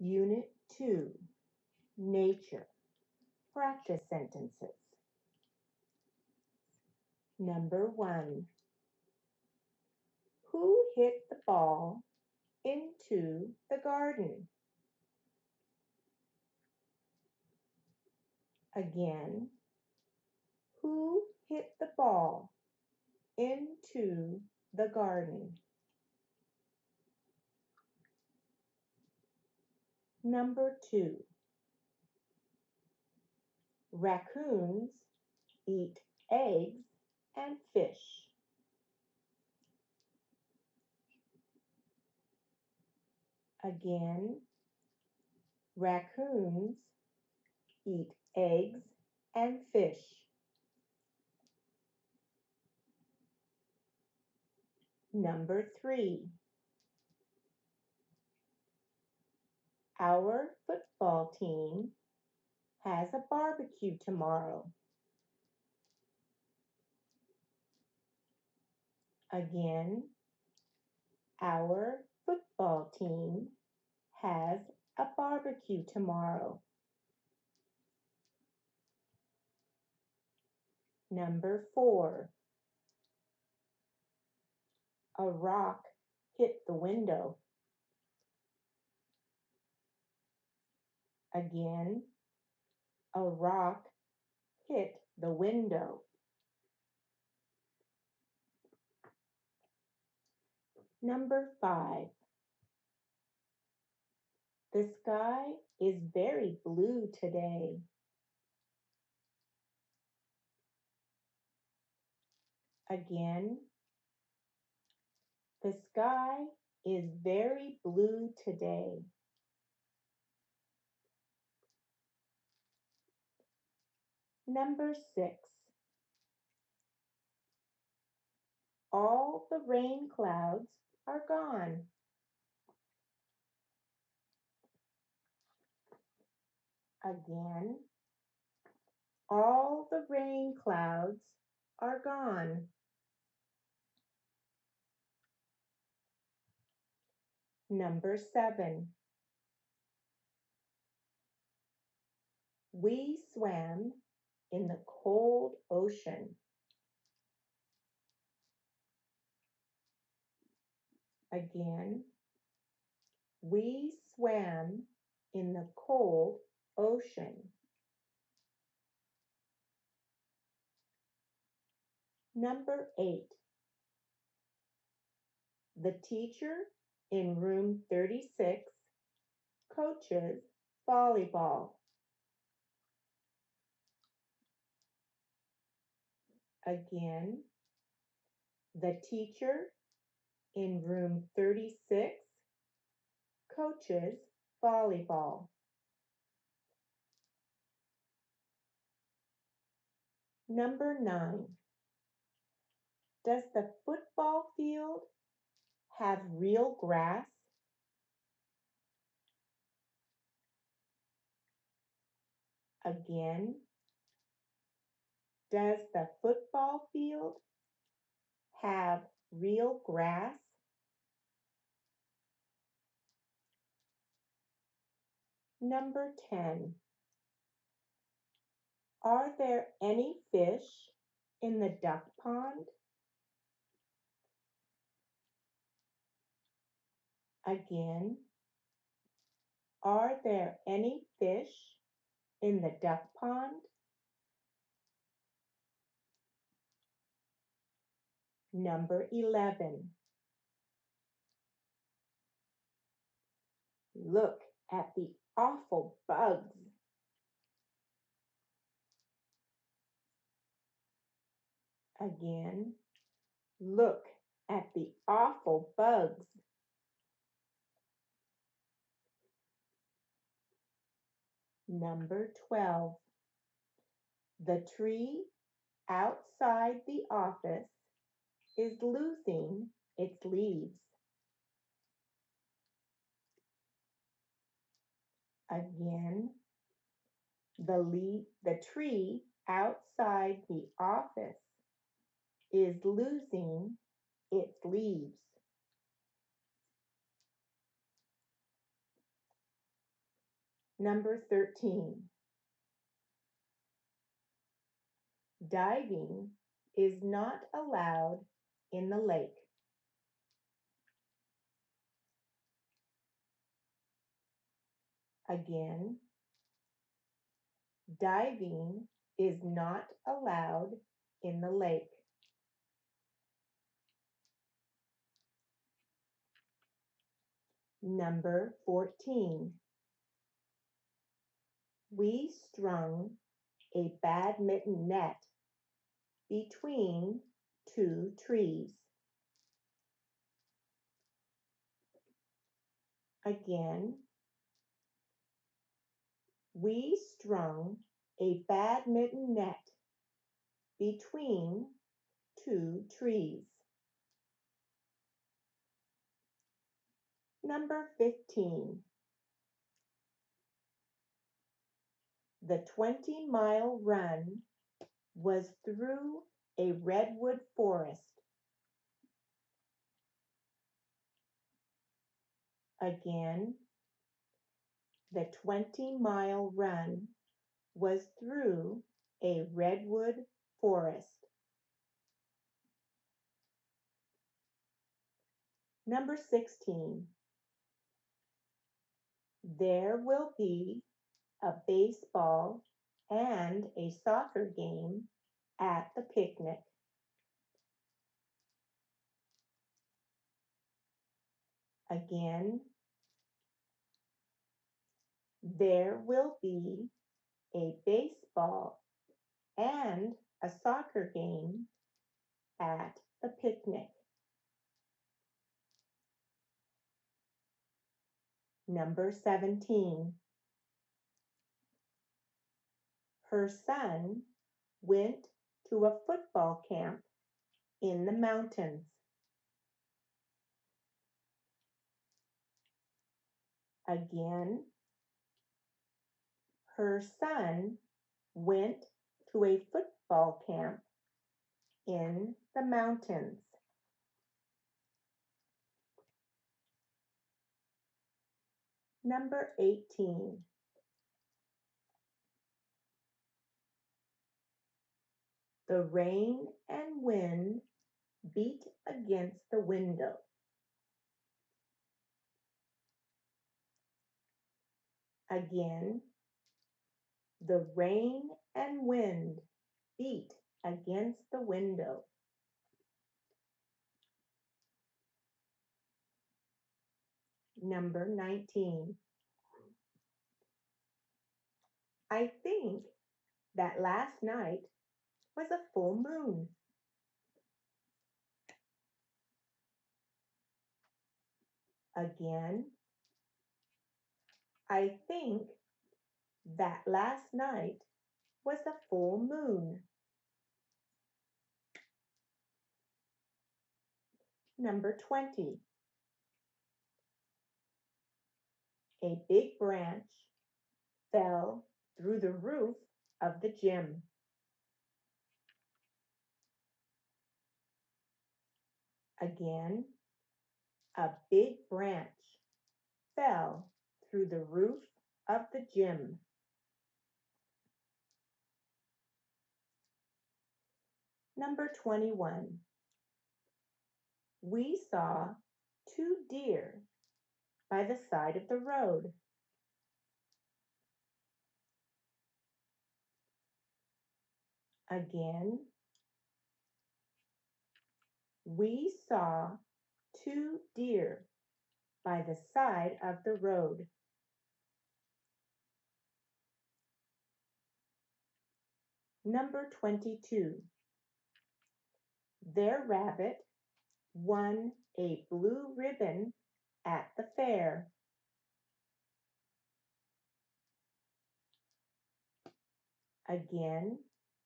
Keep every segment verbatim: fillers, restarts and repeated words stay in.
Unit two, Nature. Practice sentences. Number one. Who hit the ball into the garden? Again, who hit the ball into the garden? Number two. Raccoons eat eggs and fish. Again, raccoons eat eggs and fish. Number three. Our football team has a barbecue tomorrow. Again, our football team has a barbecue tomorrow. Number four. A rock hit the window. Again, a rock hit the window. Number five. The sky is very blue today. Again, the sky is very blue today. Number six. All the rain clouds are gone. Again, all the rain clouds are gone. Number seven. We swam in the cold ocean. Again, we swam in the cold ocean. Number eight. The teacher in room thirty-six coaches volleyball. Again, the teacher in room thirty-six coaches volleyball. Number nine. Does the football field have real grass? Again, does the football field have real grass? Number ten. Are there any fish in the duck pond? Again, are there any fish in the duck pond? Number eleven. Look at the awful bugs. Again, look at the awful bugs. Number twelve. The tree outside the office is losing its leaves. Again, the, le- the tree outside the office is losing its leaves. Number thirteen. Diving is not allowed in the lake. Again, diving is not allowed in the lake. Number fourteen. We strung a badminton net between two trees. Again, we strung a badminton net between two trees. Number fifteen. The twenty-mile run was through a redwood forest. Again, the twenty-mile run was through a redwood forest. Number sixteen. There will be a baseball and a soccer game at the picnic. Again, there will be a baseball and a soccer game at the picnic. Number seventeen. Her son went to a football camp in the mountains. Again, her son went to a football camp in the mountains. Number eighteen. The rain and wind beat against the window. Again, the rain and wind beat against the window. Number nineteen. I think that last night was a full moon. Again, I think that last night was a full moon. Number twenty. A big branch fell through the roof of the gym. Again, a big branch fell through the roof of the gym. Number twenty-one. We saw two deer by the side of the road. Again, we saw two deer by the side of the road. Number twenty-two. Their rabbit won a blue ribbon at the fair. Again,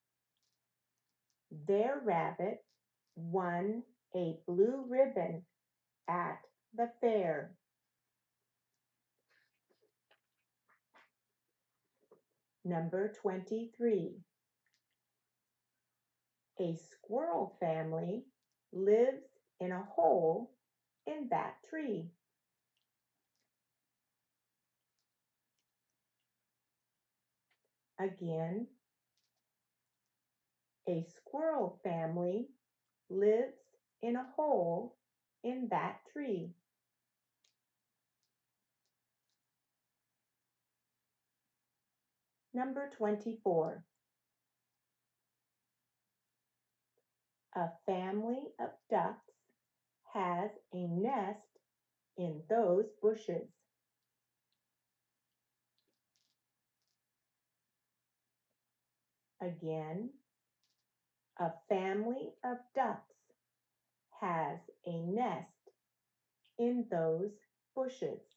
their rabbit won a blue ribbon at the fair. Number twenty-three. A squirrel family lives in a hole in that tree. Again, a squirrel family lives in a hole in that tree. Number twenty-four. A family of ducks has a nest in those bushes. Again, a family of ducks has a nest in those bushes.